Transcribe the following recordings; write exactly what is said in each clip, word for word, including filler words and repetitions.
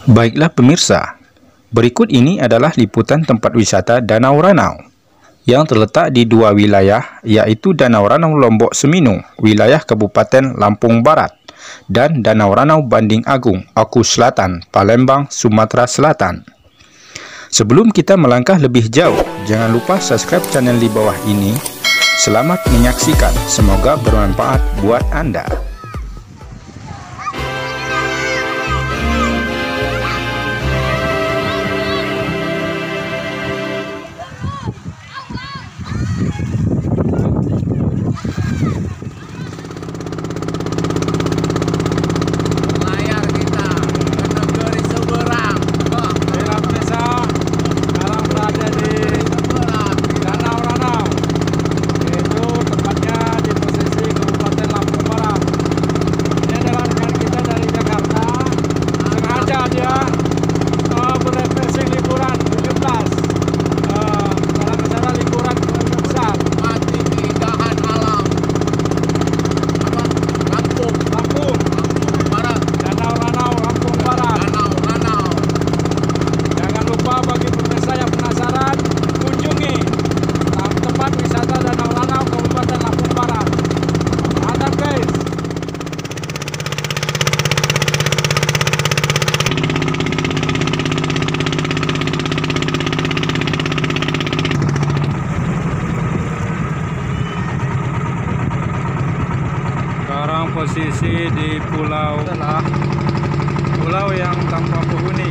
Baiklah pemirsa, berikut ini adalah liputan tempat wisata Danau Ranau yang terletak di dua wilayah, yaitu Danau Ranau Lombok Seminung, wilayah Kabupaten Lampung Barat, dan Danau Ranau Banding Agung, Oku Selatan, Palembang, Sumatera Selatan. Sebelum kita melangkah lebih jauh, jangan lupa subscribe channel di bawah ini. Selamat menyaksikan, semoga bermanfaat buat Anda. Sekarang posisi di pulau adalah pulau yang tanpa penghuni.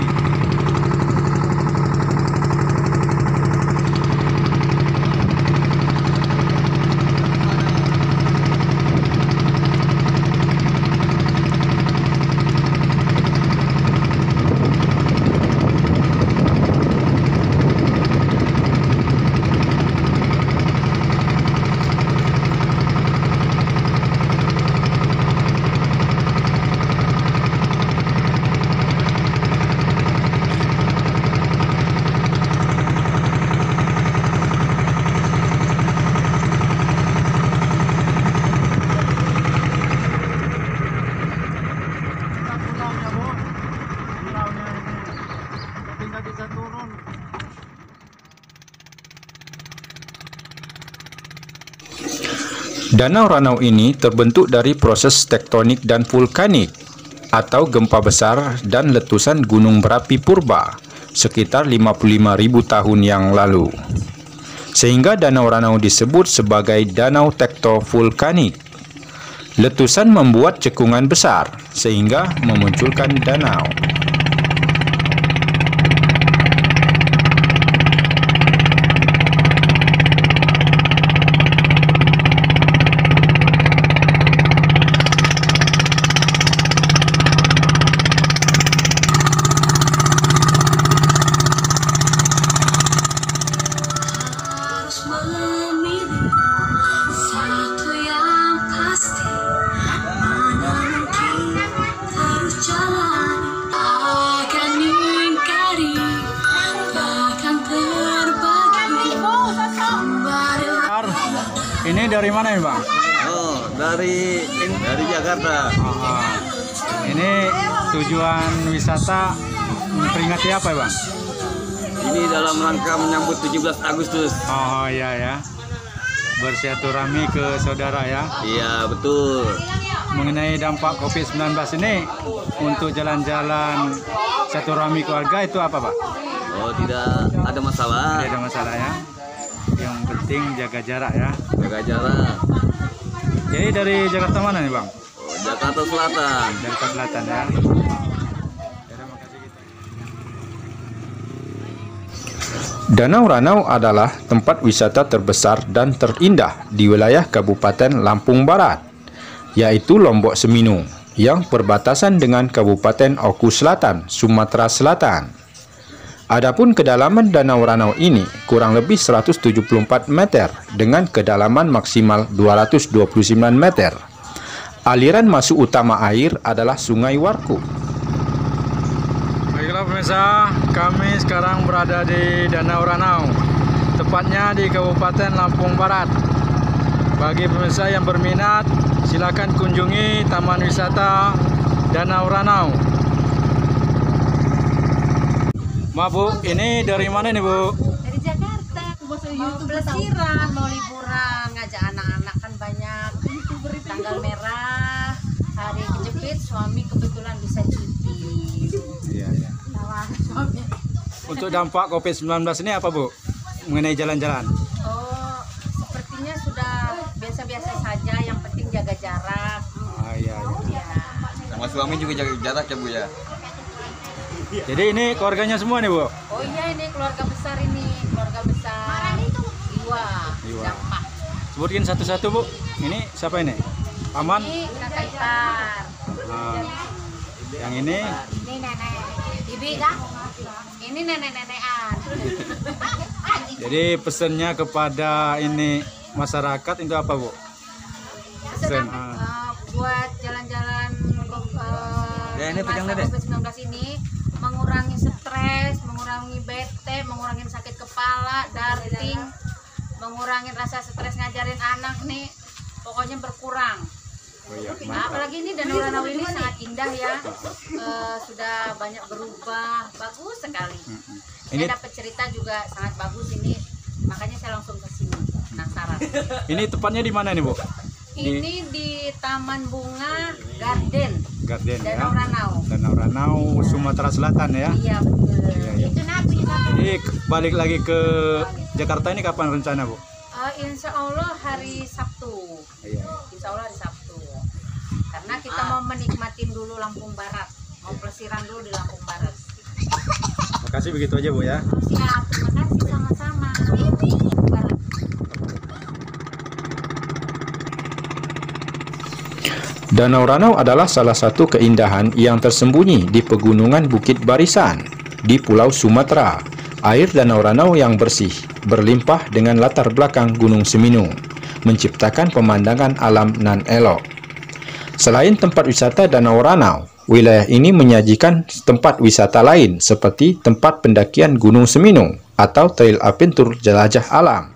Danau Ranau ini terbentuk dari proses tektonik dan vulkanik atau gempa besar dan letusan gunung berapi purba sekitar lima puluh lima ribu tahun yang lalu. Sehingga Danau Ranau disebut sebagai danau tektovulkanik. Letusan membuat cekungan besar sehingga memunculkan danau. Ini dari mana ya, Bang? Oh, dari dari Jakarta. Aha. Ini tujuan wisata memperingati apa ya, Bang? Ini dalam rangka menyambut tujuh belas Agustus. Oh iya ya. Bersilaturahmi ke saudara ya. Iya, betul. Mengenai dampak COVID sembilan belas ini untuk jalan-jalan silaturahmi keluarga itu apa, Pak? Oh, tidak ada masalah. Tidak ada masalah ya. Yang penting jaga jarak ya. Jaga jarak. Jadi dari Jakarta mana nih, Bang? Oh, Jakarta Selatan. Jakarta Selatan ya. Danau Ranau adalah tempat wisata terbesar dan terindah di wilayah Kabupaten Lampung Barat, yaitu Lombok Seminung, yang perbatasan dengan Kabupaten Oku Selatan, Sumatera Selatan. Adapun kedalaman Danau Ranau ini kurang lebih seratus tujuh puluh empat meter dengan kedalaman maksimal dua ratus dua puluh sembilan meter. Aliran masuk utama air adalah Sungai Warku. Baiklah pemirsa, kami sekarang berada di Danau Ranau, tepatnya di Kabupaten Lampung Barat. Bagi pemirsa yang berminat, silakan kunjungi Taman Wisata Danau Ranau. Maaf Bu, ini dari mana nih Bu? Dari Jakarta. Mau pelesiran, mau liburan, ngajak anak-anak kan banyak. Tanggal merah, hari kejepit, suami kebetulan bisa cuti. Iya, iya. Tawaran suami. Untuk dampak COVID sembilan belas ini apa Bu? Mengenai jalan-jalan? Oh, sepertinya sudah biasa-biasa saja. Yang penting jaga jarak. Ah, iya, iya. Ya. Sama suami juga jaga jarak ya Bu ya. Jadi ini keluarganya semua nih Bu? Oh iya, ini keluarga besar ini, keluarga besar. Iwa, Iwa. Dampak. Sebutin satu-satu Bu. Ini siapa ini? Paman? Ini kakak ipar. Nah, yang ini? Ini nenek. Bibi kan? Ini nenek-nenekan. Jadi pesannya kepada ini masyarakat itu apa Bu? Senang ah. uh, buat jalan-jalan uh, Ya, ini di pegang masa Dede. COVID sembilan belas ini, mengurangi stres, mengurangi bete, mengurangi sakit kepala, darting, mengurangi rasa stres ngajarin anak nih, pokoknya berkurang. Oh iya, Nah, apalagi ini Danau Ranau ini sangat indah ya, uh, sudah banyak berubah, bagus sekali. Ini Saya dapat cerita juga sangat bagus ini, makanya saya langsung ke sini, penasaran. ini tepatnya di mana nih Bu? Ini di Taman Bunga Garden, Garden ya. Danau Ranau. Danau Ranau, Sumatera Selatan ya. Iya betul. Iya, iya. Itu nabi Jadi balik lagi ke Jakarta ini kapan rencana Bu? Uh, insya Allah hari Sabtu. Iya. Insya Allah hari Sabtu. Karena kita mau menikmatin dulu Lampung Barat, mau pelesiran dulu di Lampung Barat. Makasih begitu aja Bu ya. Siap, terima kasih sama-sama. Lampung Barat. Danau Ranau adalah salah satu keindahan yang tersembunyi di pegunungan Bukit Barisan di Pulau Sumatera. Air Danau Ranau yang bersih, berlimpah dengan latar belakang Gunung Seminung, menciptakan pemandangan alam nan elok. Selain tempat wisata Danau Ranau, wilayah ini menyajikan tempat wisata lain seperti tempat pendakian Gunung Seminung atau trail adventure jelajah alam.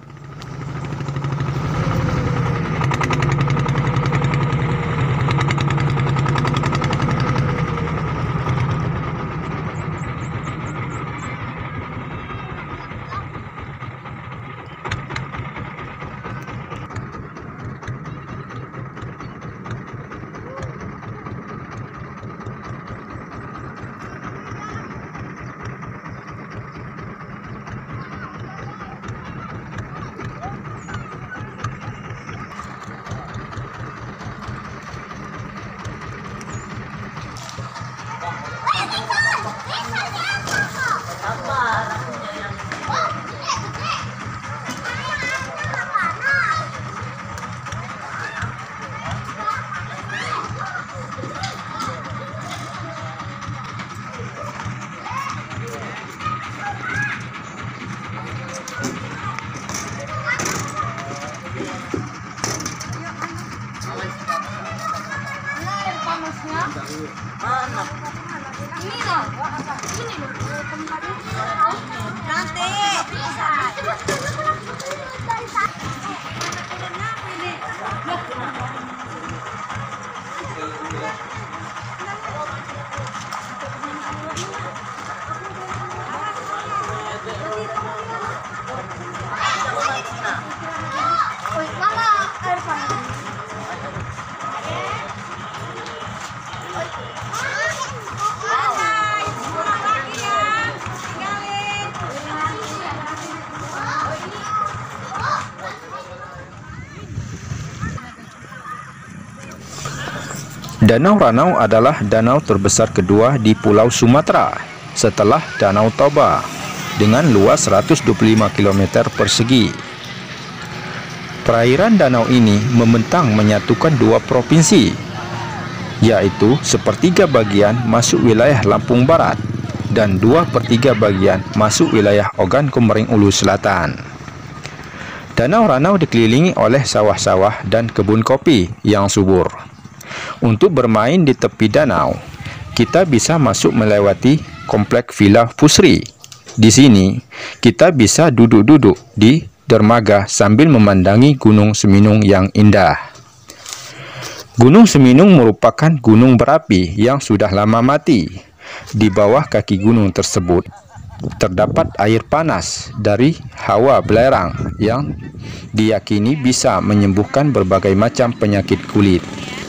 Danau Ranau adalah danau terbesar kedua di Pulau Sumatera setelah Danau Toba dengan luas seratus dua puluh lima kilometer persegi. Perairan danau ini membentang menyatukan dua provinsi, yaitu sepertiga bagian masuk wilayah Lampung Barat dan dua per tiga bagian masuk wilayah Ogan Komering Ulu Selatan. Danau Ranau dikelilingi oleh sawah-sawah dan kebun kopi yang subur. Untuk bermain di tepi danau, kita bisa masuk melewati komplek Villa Pusri. Di sini, kita bisa duduk-duduk di dermaga sambil memandangi Gunung Seminung yang indah. Gunung Seminung merupakan gunung berapi yang sudah lama mati. Di bawah kaki gunung tersebut, terdapat air panas dari hawa belerang yang diyakini bisa menyembuhkan berbagai macam penyakit kulit.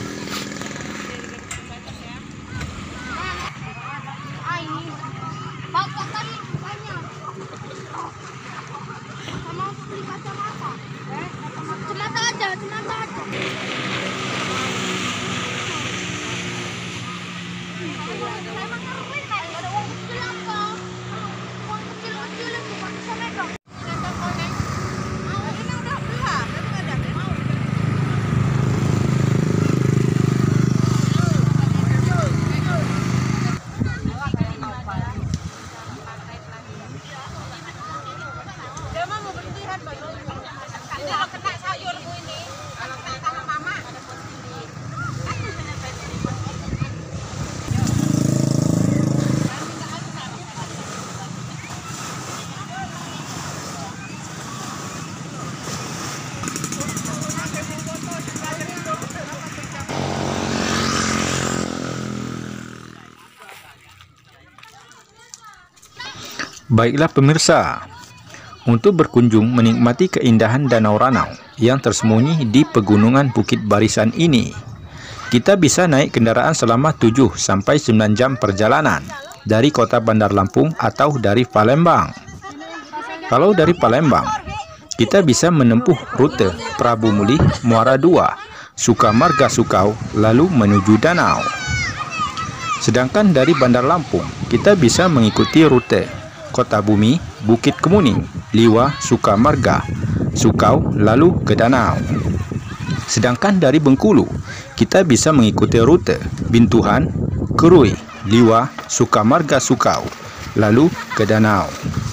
Baiklah pemirsa, untuk berkunjung menikmati keindahan Danau Ranau yang tersembunyi di pegunungan Bukit Barisan ini, kita bisa naik kendaraan selama tujuh sampai sembilan jam perjalanan dari kota Bandar Lampung atau dari Palembang. Kalau dari Palembang, kita bisa menempuh rute Prabu Mulih, Muara dua, Sukamarga Sukau, lalu menuju danau. Sedangkan dari Bandar Lampung, kita bisa mengikuti rute Kota Bumi, Bukit Kemuning, Liwa, Sukamarga, Sukau, lalu ke danau. Sedangkan dari Bengkulu, kita bisa mengikuti rute Bintuhan, Kerui, Liwa, Sukamarga, Sukau, lalu ke danau.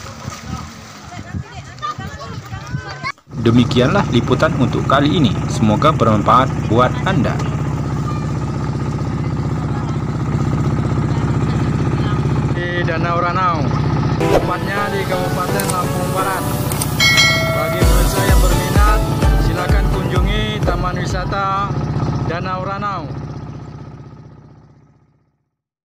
Demikianlah liputan untuk kali ini. Semoga bermanfaat buat Anda. Di Danau Ranau, tepatnya di Kabupaten Lampung Barat. Bagi pemirsa yang berminat, silakan kunjungi Taman Wisata Danau Ranau.